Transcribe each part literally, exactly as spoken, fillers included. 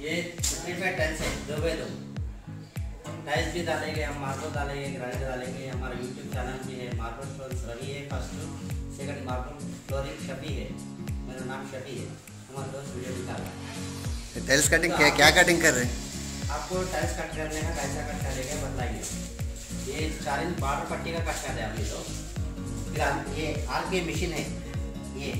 ये preferred tiles है, दो बाई दो टाइल्स भी डालेंगे हम, मार्बल डालेंगे, ग्रानाइट डालेंगे। हमारा यूट्यूब चैनल भी है, मार्बल फ्लोरिंग रवि है first, second marble flooring Shafi है, मेरा नाम शफी है। हमारा दोस्त वीडियो भी डाला है। टाइल्स कटिंग क्या क्या कटिंग कर रहे हैं? आपको टाइल्स कट करने का कैसा कट करेंगे बताइए। ये चार इंच बारह पट्टी का कट कर दे अभी तो। फिर ये आर के मशीन है, ये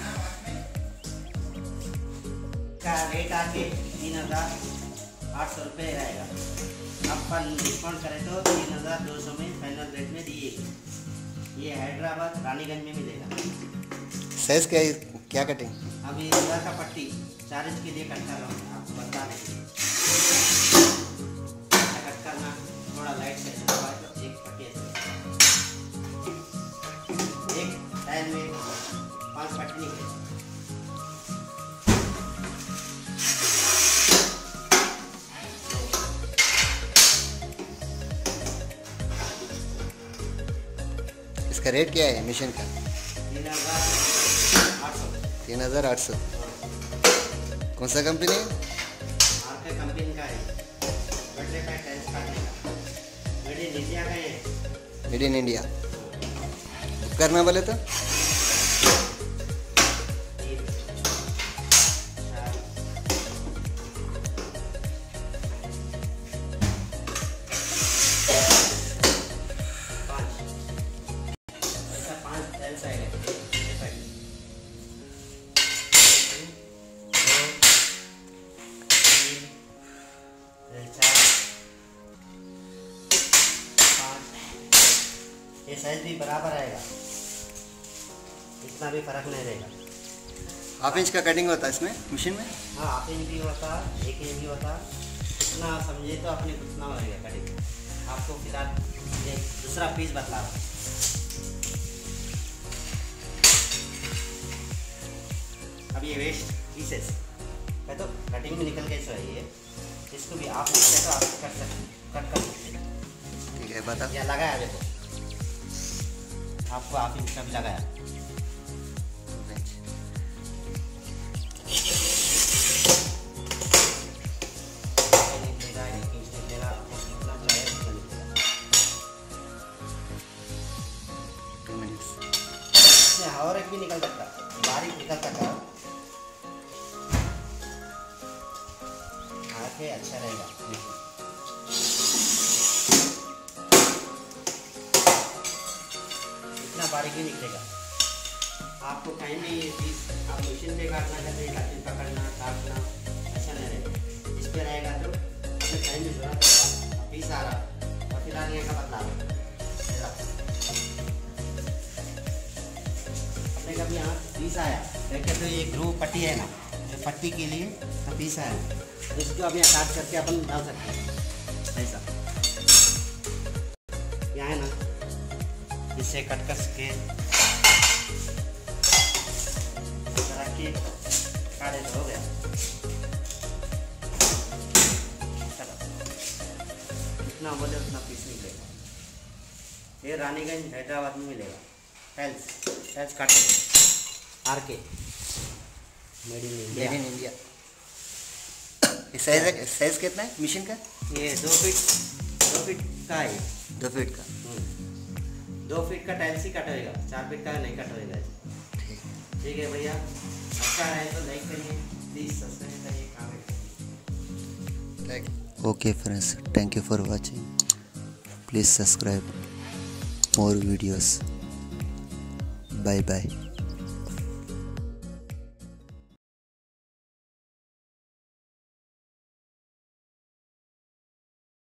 का रेट आके तीन हज़ार आठ सौ रुपये रहेगा। आपका डिस्काउंट करें तो तीन हज़ार दो सौ में फाइनल रेट में दिए। ये हैदराबाद रानीगंज में मिलेगा। साइज क्या क्या कटिंग? अभी इधर का पट्टी चार इंच के लिए कट कर रहा हूँ, आपको बता देंगे कट करना थोड़ा लाइट से तो एक पट्टी एक टाइम में पाँच पट्टी निकलेगा। इसका रेट क्या है मशीन का? तीन हज़ार आठ सौ। तीन हज़ार आठ सौ। कौन सा कंपनी है? आर के कंपनी का है, बर्थडे का टाइल्स काटने का, मेड इन इंडिया का है। मेड इन इंडिया करना बोले तो ये साइज भी बराबर आएगा, इतना भी फर्क नहीं रहेगा। हाफ इंच का कटिंग होता है इसमें मशीन में? हाँ, हाफ इंच भी होता, एक इंच भी होता, इतना समझिए तो अपने कितना होगा कटिंग। आपको फिलहाल एक दूसरा पीस बता रहा हूँ। अब ये वेस्ट पीसेस है तो कटिंग में निकल के चाहिए, इसको भी आप तो आप कर सकते कट कर सकते। ठीक है बता। या लगाया देखो, आपको आप इंच का भी लगाया। और एक भी निकल सकता, बारीक निकल सकता आके अच्छा रहेगा। इतना बारीक ही निकलेगा। आपको कहीं भी ये चीज़ आप मशीन पे काटना चाहते हैं, कटिंग पकड़ना काटना अच्छा नहीं रहेगा। इस पे रहेगा तो अपने कहीं भी जरूरत होगा पीस आ रहा और फिलहाल ये का बता रहा अपने कभी यहाँ पीस आया देखे तो ये ग्रू पट्टी है ना, जो पट्टी के लिए तो पीस आया तो इसको अब यहाँ काट करके अपन डाल सकते हैं ऐसा। यहाँ है ना, इससे कट कर के के काटे तो हो गया। जितना बोले उतना पीस निकलेगा। ये रानीगंज हैदराबाद में मिलेगा। टाइल्स टाइल्स काटे आर के made in India. Made in India. Size size कितना है मशीन का? ये दो फीट दो फीट का है। दो फीट का दो फीट का टाइल्स ही कट होएगा, चार फीट का नहीं कट होएगा। ठीक है भैया, अच्छा रहे तो लाइक करिए, प्लीज सब्सक्राइब करिए, कमेंट करिए। Okay friends, thank you for watching. Please subscribe more videos. Bye bye.